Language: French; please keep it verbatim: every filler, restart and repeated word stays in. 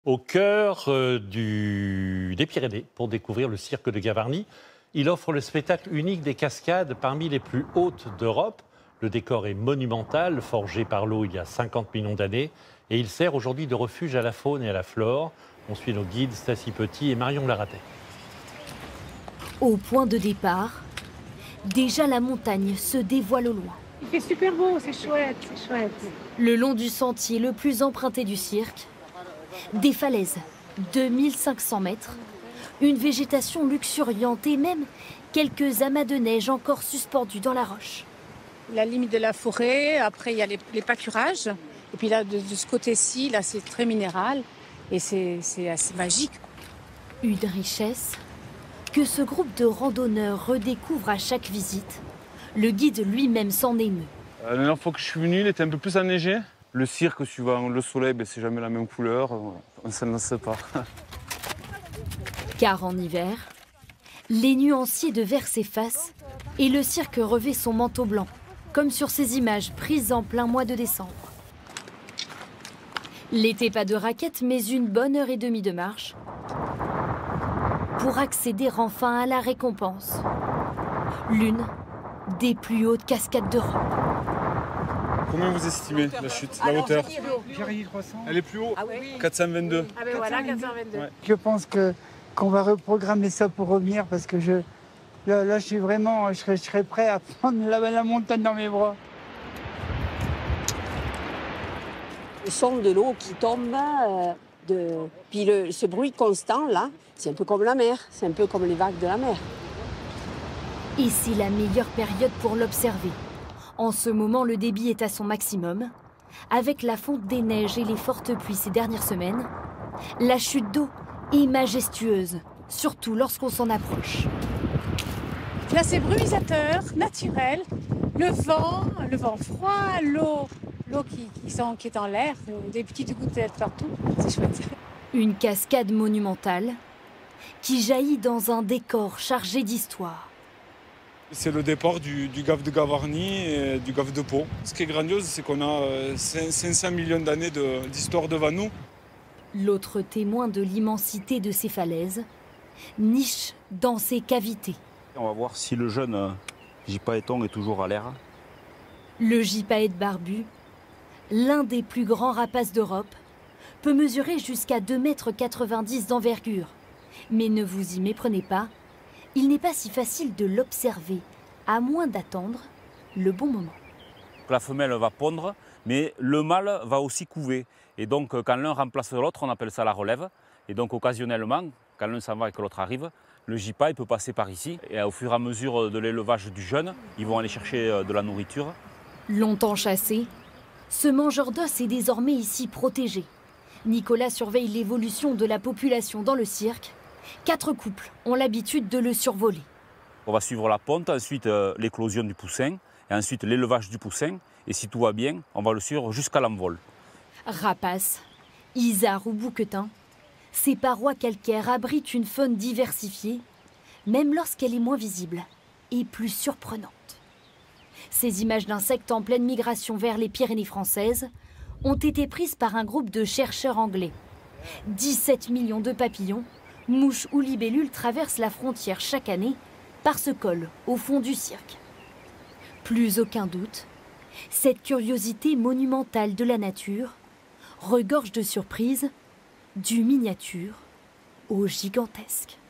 Au cœur euh, du... des Pyrénées pour découvrir le cirque de Gavarnie. Il offre le spectacle unique des cascades parmi les plus hautes d'Europe. Le décor est monumental, forgé par l'eau il y a cinquante millions d'années. Et il sert aujourd'hui de refuge à la faune et à la flore. On suit nos guides Stacy Petit et Marion Laratet. Au point de départ, déjà la montagne se dévoile au loin. Il fait super beau, c'est chouette, c'est chouette. Le long du sentier le plus emprunté du cirque, des falaises, deux mille cinq cents mètres, une végétation luxuriante et même quelques amas de neige encore suspendus dans la roche. La limite de la forêt, après il y a les, les pâturages, et puis là de, de ce côté-ci, là c'est très minéral et c'est assez magique. Une richesse que ce groupe de randonneurs redécouvre à chaque visite. Le guide lui-même s'en émeut. La dernière fois que je suis venu, il était un peu plus enneigé. Le cirque, suivant le soleil, ben, c'est jamais la même couleur. On ne s'en lasse pas. Car en hiver, les nuanciers de verre s'effacent et le cirque revêt son manteau blanc, comme sur ces images prises en plein mois de décembre. L'été, pas de raquettes, mais une bonne heure et demie de marche pour accéder enfin à la récompense. L'une des plus hautes cascades d'Europe. Combien vous estimez la chute, la Alors, hauteur? J'ai trois cents. Elle est plus haut, Ah oui. quatre cent vingt-deux. Ah ben voilà, quatre cent vingt-deux. Ouais. Je pense que qu'on va reprogrammer ça pour revenir parce que je là, là je suis vraiment je serais, je serais prêt à prendre la, la montagne dans mes bras. Le son de l'eau qui tombe, euh, de... puis le, ce bruit constant là, c'est un peu comme la mer, c'est un peu comme les vagues de la mer. Et c'est la meilleure période pour l'observer. En ce moment, le débit est à son maximum. Avec la fonte des neiges et les fortes pluies ces dernières semaines, la chute d'eau est majestueuse, surtout lorsqu'on s'en approche. Là c'est brumisateur, naturel, le vent, le vent froid, l'eau l'eau qui, qui, sont, qui est en l'air, des petites gouttelettes partout, c'est chouette. Une cascade monumentale qui jaillit dans un décor chargé d'histoire. C'est le départ du, du Gave de Gavarnie et du Gave de Pau. Ce qui est grandiose, c'est qu'on a cinq cents millions d'années d'histoire de, devant nous. L'autre témoin de l'immensité de ces falaises niche dans ces cavités. On va voir si le jeune gypaèton est toujours à l'air. Le gypaète barbu, l'un des plus grands rapaces d'Europe, peut mesurer jusqu'à deux mètres quatre-vingt-dix d'envergure. Mais ne vous y méprenez pas, il n'est pas si facile de l'observer, à moins d'attendre le bon moment. La femelle va pondre, mais le mâle va aussi couver. Et donc, quand l'un remplace l'autre, on appelle ça la relève. Et donc, occasionnellement, quand l'un s'en va et que l'autre arrive, le gypaète peut passer par ici. Et au fur et à mesure de l'élevage du jeune, ils vont aller chercher de la nourriture. Longtemps chassé, ce mangeur d'os est désormais ici protégé. Nicolas surveille l'évolution de la population dans le cirque. Quatre couples ont l'habitude de le survoler. On va suivre la ponte, ensuite euh, l'éclosion du poussin, et ensuite l'élevage du poussin. Et si tout va bien, on va le suivre jusqu'à l'envol. Rapaces, isards ou bouquetins, ces parois calcaires abritent une faune diversifiée, même lorsqu'elle est moins visible et plus surprenante. Ces images d'insectes en pleine migration vers les Pyrénées françaises ont été prises par un groupe de chercheurs anglais. dix-sept millions de papillons, mouches ou libellules traversent la frontière chaque année par ce col au fond du cirque. Plus aucun doute, cette curiosité monumentale de la nature regorge de surprises, du miniature au gigantesque.